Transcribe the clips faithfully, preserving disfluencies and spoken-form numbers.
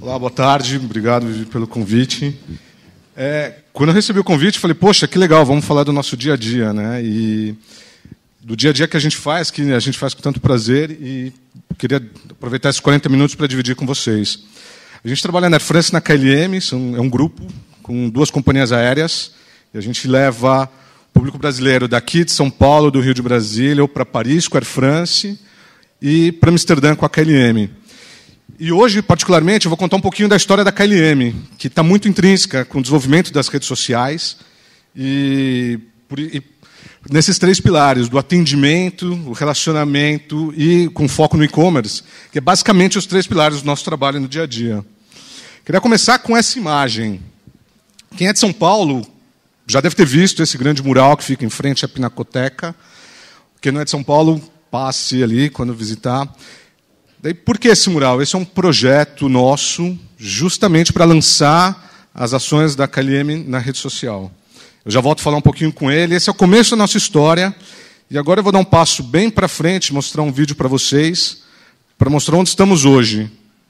Olá, boa tarde. Obrigado pelo convite. É, quando eu recebi o convite, falei, poxa, que legal, vamos falar do nosso dia a dia, né? E do dia a dia que a gente faz, que a gente faz com tanto prazer, e queria aproveitar esses quarenta minutos para dividir com vocês. A gente trabalha na Air France, na K L M, são, é um grupo com duas companhias aéreas, e a gente leva o público brasileiro daqui de São Paulo, do Rio de Brasília, ou para Paris com a Air France, e para Amsterdã com a K L M. E hoje, particularmente, eu vou contar um pouquinho da história da K L M, que está muito intrínseca com o desenvolvimento das redes sociais, e, e nesses três pilares, do atendimento, o relacionamento e com foco no e-commerce, que é basicamente os três pilares do nosso trabalho no dia a dia. Queria começar com essa imagem. Quem é de São Paulo já deve ter visto esse grande mural que fica em frente à Pinacoteca. Quem não é de São Paulo, passe ali quando visitar. Daí, por que esse mural? Esse é um projeto nosso justamente para lançar as ações da K L M na rede social. Eu já volto a falar um pouquinho com ele. Esse é o começo da nossa história. E agora eu vou dar um passo bem para frente, mostrar um vídeo para vocês, para mostrar onde estamos hoje.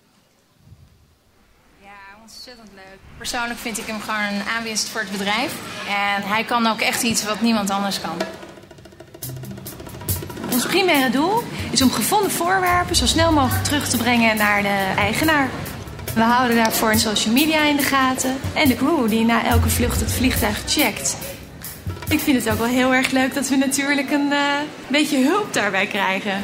Ja, ontzettend leuk. Persoonlijk vind ik hem gewoon een aanwinst voor het bedrijf. En hij kan ook echt iets wat niemand anders kan. Ons primaire doel is om gevonden voorwerpen zo snel mogelijk terug te brengen naar de eigenaar. We houden daarvoor een social media in de gaten en de crew die na elke vlucht het vliegtuig checkt. Ik vind het ook wel heel erg leuk dat we natuurlijk een uh, beetje hulp daarbij krijgen.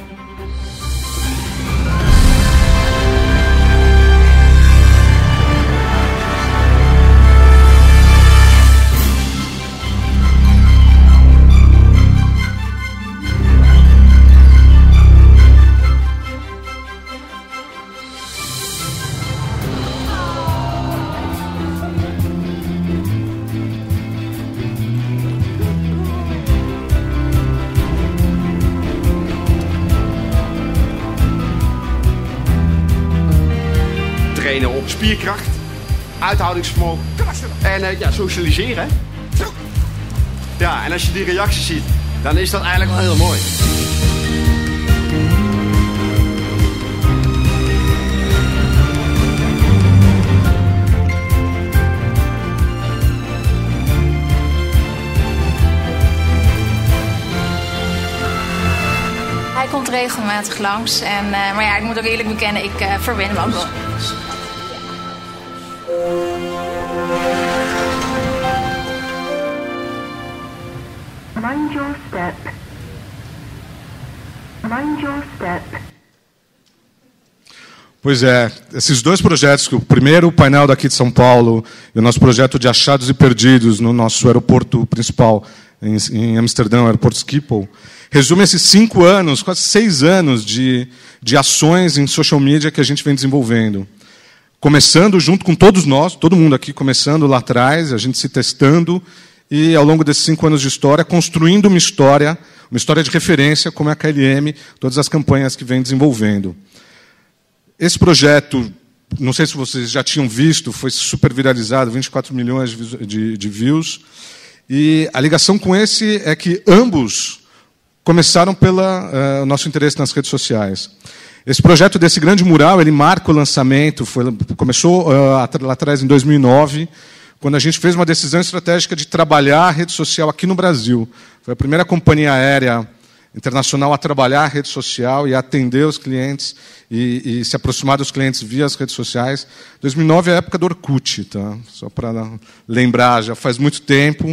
Trainen op spierkracht, uithoudingsvermogen en uh, ja, socialiseren. Hè? Ja, en als je die reacties ziet, dan is dat eigenlijk wel heel mooi. Hij komt regelmatig langs. En, uh, maar ja, ik moet ook eerlijk bekennen, ik uh, verwen hem ook wel. Mind your step. Mind your step. Pois é, esses dois projetos, o primeiro, o painel daqui de São Paulo, e o nosso projeto de achados e perdidos no nosso aeroporto principal, em, em Amsterdã, o aeroporto Schiphol, resume esses cinco anos, quase seis anos de, de ações em social media que a gente vem desenvolvendo. Começando junto com todos nós, todo mundo aqui começando lá atrás, a gente se testando, e ao longo desses cinco anos de história, construindo uma história, uma história de referência, como é a K L M, todas as campanhas que vem desenvolvendo. Esse projeto, não sei se vocês já tinham visto, foi super viralizado, vinte e quatro milhões de, de views, e a ligação com esse é que ambos começaram pelo uh, nosso interesse nas redes sociais. Esse projeto desse grande mural, ele marca o lançamento, foi, começou uh, lá atrás, em dois mil e nove, quando a gente fez uma decisão estratégica de trabalhar a rede social aqui no Brasil. Foi a primeira companhia aérea internacional a trabalhar a rede social e a atender os clientes e, e se aproximar dos clientes via as redes sociais. dois mil e nove é a época do Orkut, tá? Só para lembrar, já faz muito tempo.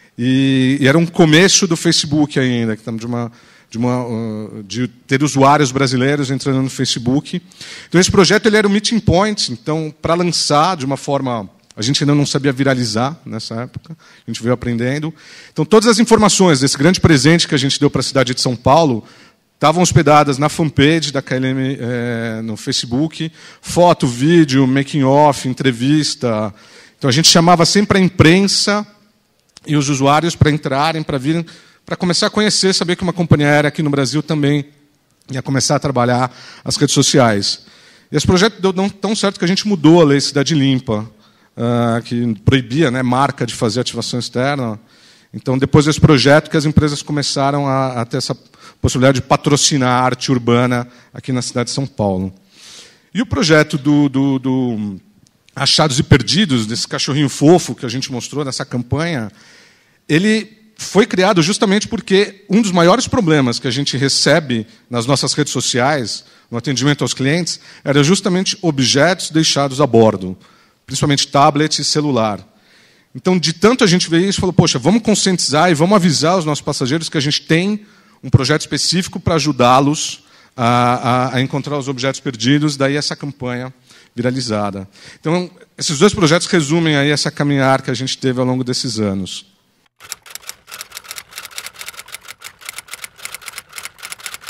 E, e era um começo do Facebook ainda, que estamos de uma... De, uma, de ter usuários brasileiros entrando no Facebook. Então, esse projeto ele era um meeting point, então, para lançar de uma forma... A gente ainda não sabia viralizar nessa época, a gente veio aprendendo. Então, todas as informações desse grande presente que a gente deu para a cidade de São Paulo estavam hospedadas na fanpage da K L M é, no Facebook, foto, vídeo, making-off, entrevista. Então, a gente chamava sempre a imprensa e os usuários para entrarem, para virem, para começar a conhecer, saber que uma companhia aérea aqui no Brasil também ia começar a trabalhar as redes sociais. E esse projeto deu tão certo que a gente mudou a lei Cidade Limpa, uh, que proibia, né, marca de fazer ativação externa. Então, depois desse projeto, que as empresas começaram a, a ter essa possibilidade de patrocinar a arte urbana aqui na cidade de São Paulo. E o projeto do, do, do Achados e Perdidos, desse cachorrinho fofo que a gente mostrou nessa campanha, ele foi criado justamente porque um dos maiores problemas que a gente recebe nas nossas redes sociais, no atendimento aos clientes, era justamente objetos deixados a bordo, principalmente tablet e celular. Então, de tanto a gente ver isso, falou, poxa, vamos conscientizar e vamos avisar os nossos passageiros que a gente tem um projeto específico para ajudá-los a, a, a encontrar os objetos perdidos, daí essa campanha viralizada. Então, esses dois projetos resumem aí essa caminhar que a gente teve ao longo desses anos.